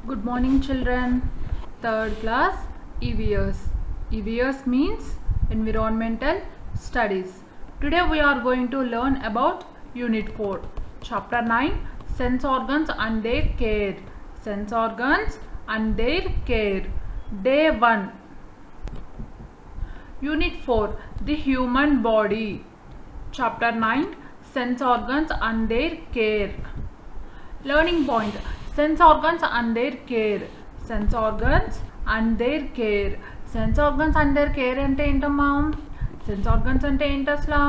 Good morning children. Third class EVS. EVS means Environmental Studies. Today we are going to learn about Unit 4. Chapter 9 Sense Organs and Their Care. Sense Organs and Their Care. Day 1. Unit 4 The Human Body. Chapter 9 Sense Organs and Their Care. Learning point. Sense organs and their care. Sense organs and their care. Sense organs and their care అంటే ఏంటమ్మా? Sense organs అంటే ఏంటి అసలు?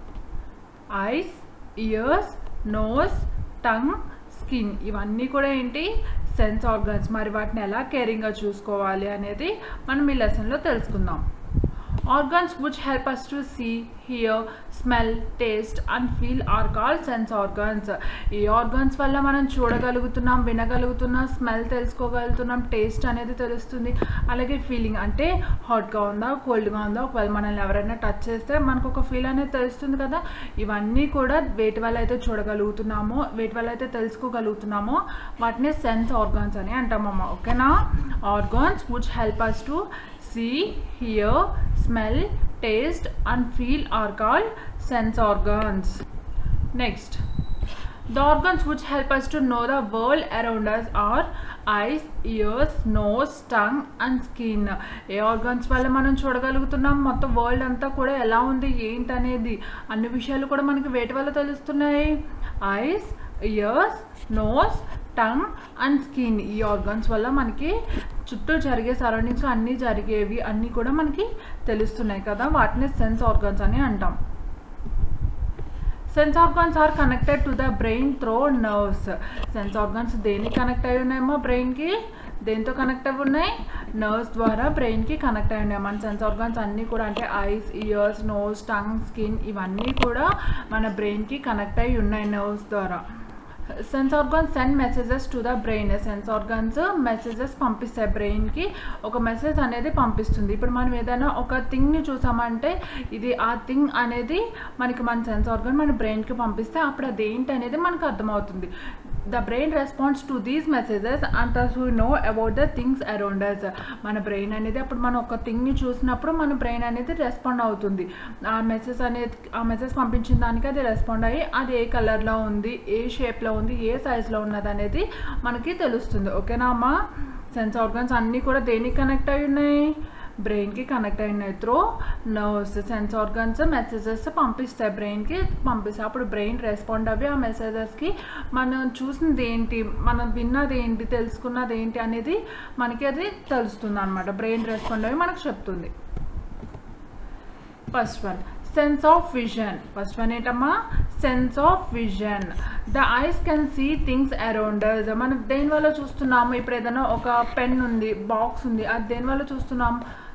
Eyes, ears, nose, tongue, skin ఇవన్నీ కూడా ఏంటి? Sense organs. మరి వాటిని ఎలా కేరింగ్గా చూసుకోవాలి అనేది మనం ఈ లెసన్లో తెలుసుకుందాం. Organs which help us to see, hear, smell, taste and feel are called sense organs. ఈ ఆర్గన్స్ వల్ల మనం చూడగలుగుతున్నాం, వినగలుగుతున్నాం, స్మెల్ తెలుసుకోగలుగుతున్నాం, టేస్ట్ అనేది తెలుస్తుంది. అలాగే ఫీలింగ్ అంటే హాట్గా ఉందా, కోల్డ్గా ఉందా, ఒకవేళ మనల్ని ఎవరైనా టచ్ చేస్తే మనకు ఒక ఫీల్ అనేది తెలుస్తుంది కదా. ఇవన్నీ కూడా వేటి వల్ల అయితే చూడగలుగుతున్నామో, వేటి వల్ల అయితే తెలుసుకోగలుగుతున్నామో వాటిని సెన్స్ ఆర్గన్స్ అని అంటామమ్మ. ఓకేనా? Organs which help us to see, hear, smell, taste and feel are called sense organs. Next, the organs which help us to know the world around us are eyes, ears, nose, tongue and skin. ఏ organs వల్ల మనం చూడగలుగుతున్నాం, మొత్తం world అంతా కూడా ఎలా ఉంది ఏంటి అనేది అన్ని విషయాలు కూడా మనకి వేటి వల్ల తెలుస్తున్నాయి? Eyes, ears, nose, tongue and skin. ఈ ఆర్గన్స్ వల్ల మనకి చుట్టూ జరిగే సరౌండింగ్స్ అన్నీ జరిగేవి అన్నీ కూడా మనకి తెలుస్తున్నాయి కదా. వాటిని సెన్స్ ఆర్గన్స్ అని అంటాం. Sense organs are connected to the brain through nerves. Sense organs దేనికి కనెక్ట్ అయి ఉన్నాయేమో? బ్రెయిన్కి. దేంతో కనెక్ట్ అయి ఉన్నాయి? నర్వ్స్ ద్వారా బ్రెయిన్కి కనెక్ట్ అయి ఉన్నాయి. మన సెన్స్ ఆర్గన్స్ అన్నీ కూడా అంటే eyes, ears, nose, tongue, skin ఇవన్నీ కూడా మన బ్రెయిన్కి కనెక్ట్ అయి ఉన్నాయి నర్వ్స్ ద్వారా. Sense organs send messages to the brain. Sense organs messages పంపిస్తాయి బ్రెయిన్కి. ఒక మెసేజ్ అనేది పంపిస్తుంది. ఇప్పుడు మనం ఏదైనా ఒక థింగ్ని చూసామంటే ఇది ఆ థింగ్ అనేది మనకి మన సెన్స్ ఆర్గన్ మన బ్రెయిన్కి పంపిస్తే అప్పుడు అదేంటి అనేది మనకు అర్థమవుతుంది. The brain responds to these messages and thus we know about the things around us. మన బ్రెయిన్ అనేది అప్పుడు మనం ఒక థింగ్ని చూసినప్పుడు మన బ్రెయిన్ అనేది రెస్పాండ్ అవుతుంది. ఆ మెసేజ్ పంపించిన దానికి అది రెస్పాండ్ అయ్యి అది ఏ కలర్లో ఉంది, ఏ షేప్లో ఉంది, ఏ సైజులో ఉన్నది అనేది మనకి తెలుస్తుంది. ఓకేనా అమ్మా? సెన్స్ ఆర్గన్స్ అన్నీ కూడా దేనికి కనెక్ట్ అయి ఉన్నాయి? బ్రెయిన్కి కనెక్ట్ అయినాయి through nerves. Sense organs messages పంపిస్తాయి, బ్రెయిన్కి పంపిస్తాయి. అప్పుడు బ్రెయిన్ రెస్పాండ్ అవి ఆ మెసేజెస్కి మనం చూసినది ఏంటి, మనం విన్నది ఏంటి, తెలుసుకున్నది ఏంటి అనేది మనకి అది తెలుస్తుంది అనమాట. బ్రెయిన్ రెస్పాండ్ అవి మనకు చెప్తుంది. First one sense of vision. First one ఏంటమ్మా? Sense of vision. The eyes can see things around us. మనం దేనివల్ల చూస్తున్నాము? ఇప్పుడు ఏదైనా ఒక పెన్ ఉంది, బాక్స్ ఉంది, అది దేనివల్ల చూస్తున్నాం?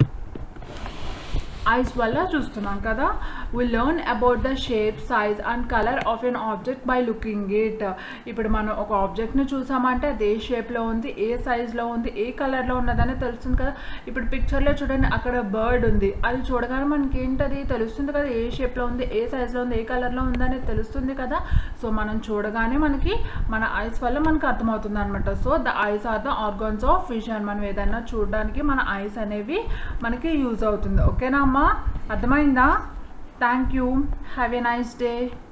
ఐస్ వల్ల చూస్తున్నాం కదా. we learn about the shape, size and color of an object by looking it. ఇప్పుడు మనం ఒక ఆబ్జెక్ట్ని చూసామంటే అది ఏ షేప్లో ఉంది, ఏ సైజ్లో ఉంది, ఏ కలర్లో ఉన్నదని తెలుస్తుంది కదా. ఇప్పుడు పిక్చర్లో చూడండి, అక్కడ బర్డ్ ఉంది, అది చూడగానే మనకి ఏంటది తెలుస్తుంది కదా, ఏ షేప్లో ఉంది, ఏ సైజ్లో ఉంది, ఏ కలర్లో ఉంది అనేది తెలుస్తుంది కదా. సో మనం చూడగానే మనకి మన ఐస్ వల్ల మనకు అర్థమవుతుంది అనమాట. So the eyes are the organs of vision. మనం ఏదైనా చూడడానికి మన ఐస్ అనేవి మనకి యూజ్ అవుతుంది. ఓకేనా అమ్మా? అర్థమైందా? Thank you. Have a nice day.